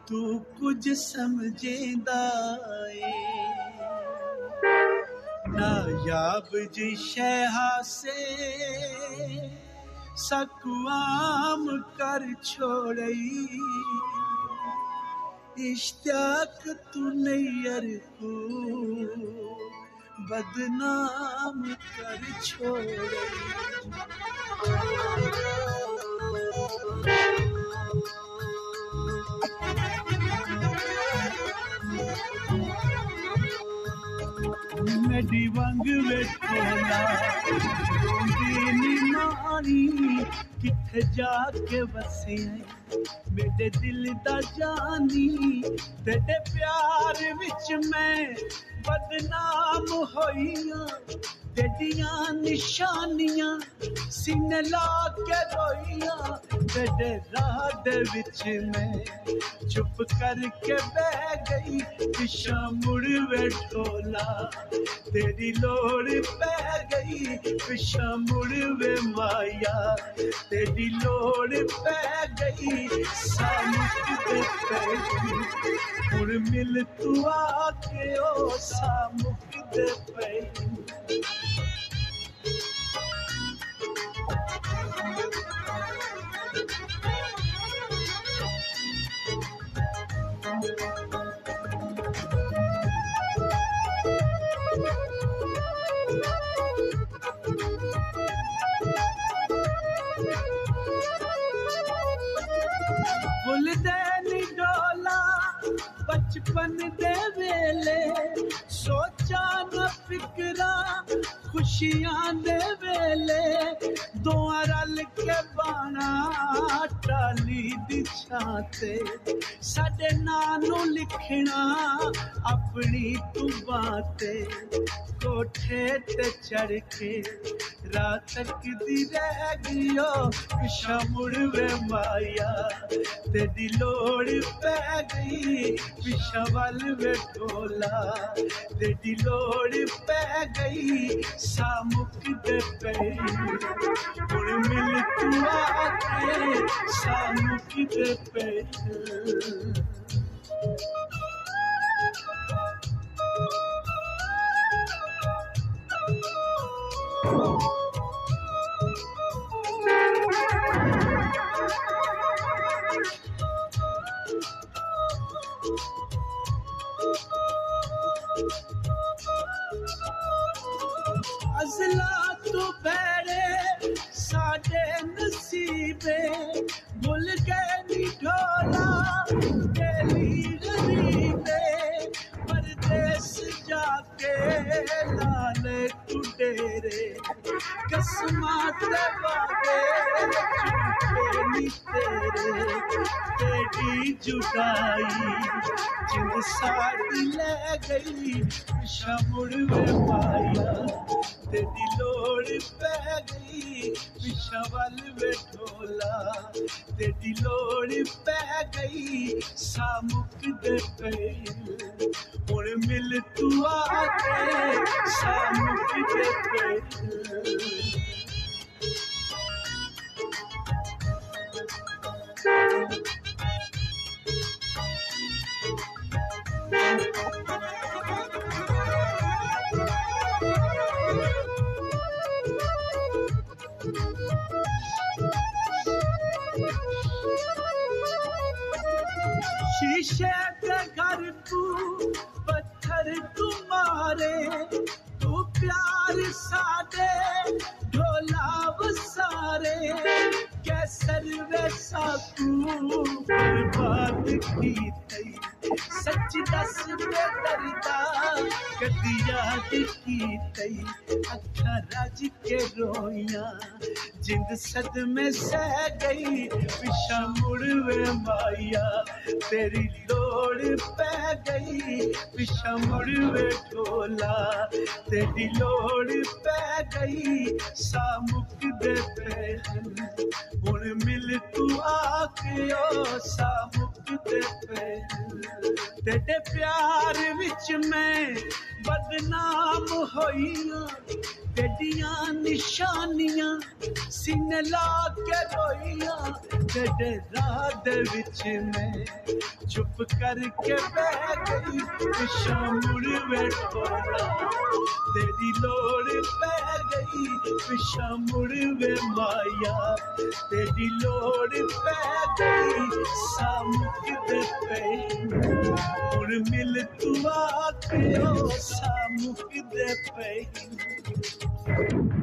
तू कुछ समझेंदा ए नायाब जी शहा से सकुआम कर छोड़ई इश्तियाक तू नैयर को बदनाम कर छोड़ई मेरी वंग वेठोला रोंदी मानी किथे जाके बसे मेरे दिल दा जानी तेरे प्यार विच मैं बदनाम होइयां तेरियां निशानियां सीने ला के रोइयां तेरे राह दे विच मैं चुप करके बह गई पिछा मुड़ वेठोला तेरी लोड़ पै गई पिछा मुड़ वे माया तेरी लोड़ पै गई सामुकदे पई हुण मिल तू आके ओ सामुकदे पई बचपन दे वेले सोचा न फिकरा खुशियां दे वेले दोआं रल के बाणा टाली दी छाते साडे नां नूं लिखना अपनी तू बातें कोठे ते चढ़ के रात तक दी रह गयो पिछा मुड़ वे माया तेरी लोड़ पै गई पिछा वल वेठोला तेरी लोड़ पै गई सामुकदे पई हुण मिल तू आके सामुकदे पई अज़ला तू बैरे साडे नसीबे भुल गए नी ढोला तेरी गरीबे परदेस जाके लाले तू डेरे कसमा ते वादे झूठे नी तेरे तेरी जुदाई जिंद साड़ी ले गई पिछा मुड़ वे पाया तेरी लोड़ पै गई पिछा वल वेठोला तेरी लोड़ पै गई सामुकदे पई हुण मिल तू आके सामुकदे पई शीशे के घर तू पत्थर तू मारे तू प्यार सादे ढोला वसारे कैसर वैसा तू बर्बाद की थई सच दस पे दर्दा कदी याद की थई अखा रज के रोइयां जिंद सदमे सह गई पिछा मुड़ वे माया तेरी लोड़ पै गई पिछा मुड़ वे ढोला तेरी लोड़ पै गई सामुकदे पे हुण मिल तू आके ओ सामुकदे पे तेरे प्यार विच मैं बदनाम होइयां तेडियां निशानियां सीने ला के रोइयां तेरे राह दे विच मैं चुप करके बह गई पिछां मुड़ बैठोला तेरी लोड़ पै गई पिछां मुड़ वे माया तेरी लोड़ पै गई सामुकदे पे हुण मिल तू आखियो सामुकदे पे